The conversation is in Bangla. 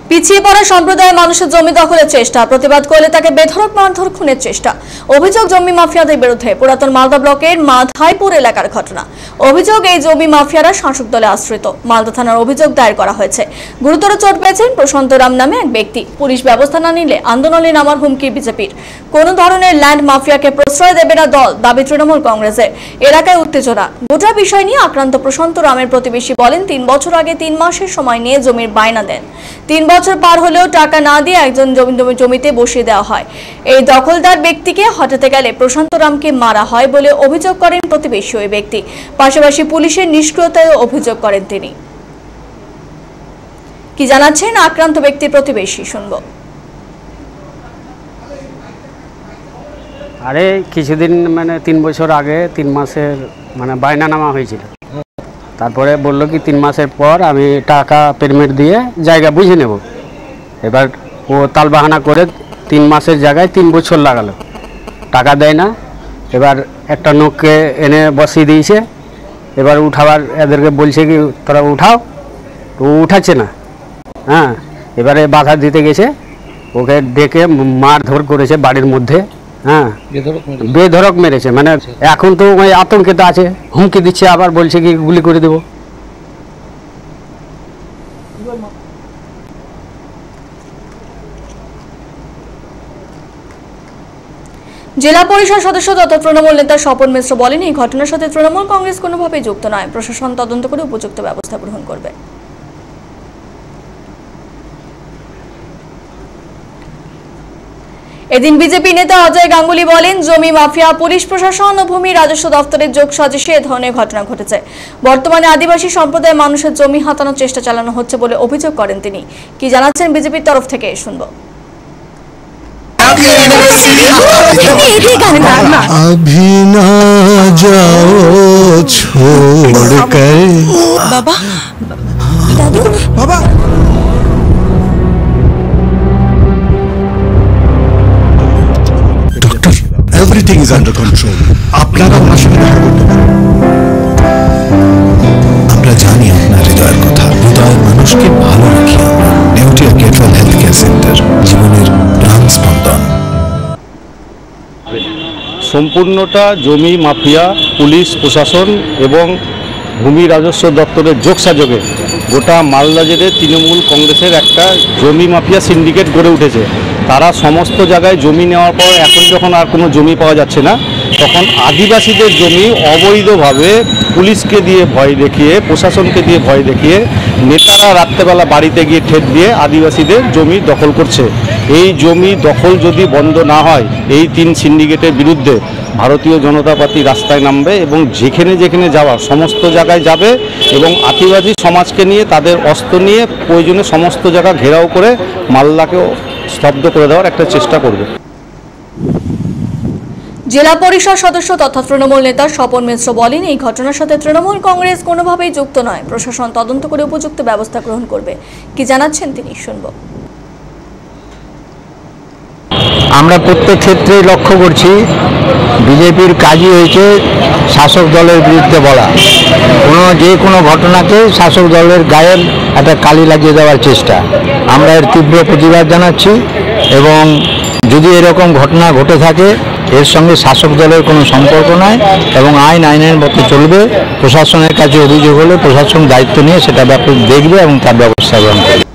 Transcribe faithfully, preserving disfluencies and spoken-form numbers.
পিছিয়ে পড়া সম্প্রদায়ের মানুষের জমি দখলের চেষ্টা, প্রতিবাদ করলে তাকে বেধড়ক মারধর খুনের চেষ্টা। অভিযোগ জমি মাফিয়াদের বিরুদ্ধে। পুরাতন মালদা ব্লকের মাধাইপুর এলাকার ঘটনা। অভিযোগ এই জমি মাফিয়ারা শাসক দলে আশ্রিত। মালদা থানার অভিযোগ দায়ের করা হয়েছে। গুরুতর চোট পেয়েছেন প্রশান্ত রাম নামে এক ব্যক্তি। পুলিশ ব্যবস্থা না নিলে আন্দোলনে নামার হুমকি বিজেপির। কোন ধরনের ল্যান্ড মাফিয়াকে প্রশ্রয় দেবে না দল, দাবি তৃণমূল কংগ্রেসের। এলাকায় উত্তেজনা। গোটা বিষয় নিয়ে আক্রান্ত প্রশান্ত রামের প্রতিবেশী বলেন, তিন বছর আগে তিন মাসের সময় নিয়ে জমির বায়না দেন। তিন বছর পার হলেও টাকা না দিয়ে একজন জমিতে বসিয়ে দেওয়া হয়। এই দখলদার ব্যক্তিকে হটাতে গেলে প্রশান্ত রামকে মারা হয় বলে অভিযোগ করেন প্রতিবেশী ওই ব্যক্তি। পাশাপাশি পুলিশের নিষ্ক্রিয়তায় অভিযোগ করেন তিনি। কি জানাচ্ছেন আক্রান্ত ব্যক্তির প্রতিবেশী, শুনবো। আরে কিছুদিন মানে তিন বছর আগে তিন মাসের মানে বায়না নামা হয়েছিল। তারপরে বললো কি তিন মাসের পর আমি টাকা পেমেন্ট দিয়ে জায়গা বুঝে নেব। এবার ও তালবাহানা করে তিন মাসের জায়গায় তিন বছর লাগালো, টাকা দেয় না। এবার একটা লোককে এনে বসিয়ে দিয়েছে। এবার উঠাবার এদেরকে বলছে কি তোরা উঠাও, তো উঠাচ্ছে না। হ্যাঁ, এবারে বাধা দিতে গেছে, ওকে ডেকে মারধর করেছে বাড়ির মধ্যে। হ্যাঁ, বেধড়ক মেরেছে। মানে এখন তো ওই আতঙ্কিত আছে, হুমকি দিচ্ছে, আবার বলছে কি গুলি করে দেবো। জেলা পরিষদ সদস্য তথা তৃণমূল নেতা স্বপন মিশ্র বলেন, এই ঘটনার সাথে তৃণমূল কংগ্রেস কোনোভাবেই যুক্ত নয়। প্রশাসন তদন্ত করে উপযুক্ত ব্যবস্থা গ্রহণ করবে। এদিন বিজেপি নেতা অজয় গাঙ্গুলি বলেন, জমি মাফিয়া, পুলিশ প্রশাসন ও ভূমি রাজস্ব দপ্তরের যোগ সাজেশে এ ধরনের ঘটনা ঘটেছে। বর্তমানে আদিবাসী সম্প্রদায়ের মানুষের জমি হাতানোর চেষ্টা চালানো হচ্ছে বলে অভিযোগ করেন তিনি। কি জানাচ্ছেন বিজেপির তরফ থেকে, শুনবো। अभी ना जाओ छोड़ कर बाबा दादू बाबा doctor everything is under control. আপনারা ওনার সাথে দেখা করতে পারেন। আমরা জানি আপনার হৃদয়ের কথা, হৃদয়ের মানুষকে ভালো রাখি আমরা। নিউটিয়া কেট্রাল হেলথ কেয়ার সেন্টার, জীবনের প্রাণ স্পন্দন। সম্পূর্ণটা জমি মাফিয়া, পুলিশ প্রশাসন এবং ভূমি রাজস্ব দপ্তরের যোগসাযোগে গোটা মালদা জেলে তৃণমূল কংগ্রেসের একটা জমি মাফিয়া সিন্ডিকেট গড়ে উঠেছে। তারা সমস্ত জায়গায় জমি নেওয়ার পর এখন যখন আর কোনো জমি পাওয়া যাচ্ছে না, তখন আদিবাসীদের জমি অবৈধভাবে পুলিশকে দিয়ে ভয় দেখিয়ে, প্রশাসনকে দিয়ে ভয় দেখিয়ে নেতারা রাত্রেবেলা বাড়িতে গিয়ে ঠেট দিয়ে আদিবাসীদের জমি দখল করছে। এই জমি দখল যদি বন্ধ না হয়, এই তিন সিন্ডিকেটের বিরুদ্ধে ভারতীয় জনতা পার্টি রাস্তায় নামবে এবং যেখানে যেখানে যাওয়া সমস্ত জায়গায় যাবে এবং আদিবাসী সমাজকে নিয়ে তাদের অস্ত্র নিয়ে প্রয়োজনে সমস্ত জায়গা ঘেরাও করে মালদাকেও স্তব্ধ করে দেওয়ার একটা চেষ্টা করবে। জেলা পরিষদ সদস্য তথা তৃণমূল নেতা স্বপন মিশ্র বলেন, এই ঘটনার সাথে তৃণমূল কংগ্রেস কোনোভাবেই যুক্ত নয়। প্রশাসন তদন্ত করে উপযুক্ত ব্যবস্থা গ্রহণ করবে। কি জানাচ্ছেন তিনি, শুনবো। আমরা প্রত্যেক ক্ষেত্রেই লক্ষ্য করছি বিজেপির কাজই হয়েছে শাসক দলের বিরুদ্ধে বলা। কোনো যে কোনো ঘটনাকে শাসক দলের গায়ে একটা কালি লাগিয়ে দেওয়ার চেষ্টা। আমরা এর তীব্র প্রতিবাদ জানাচ্ছি এবং যদি এরকম ঘটনা ঘটে থাকে এর সঙ্গে শাসক দলের কোনো সম্পর্ক নাই এবং আইন আইনের মতো চলবে। প্রশাসনের কাছে অভিযোগ হলে প্রশাসন দায়িত্ব নিয়ে সেটা ব্যাপারে দেখবে এবং তার ব্যবস্থা গ্রহণ করবে।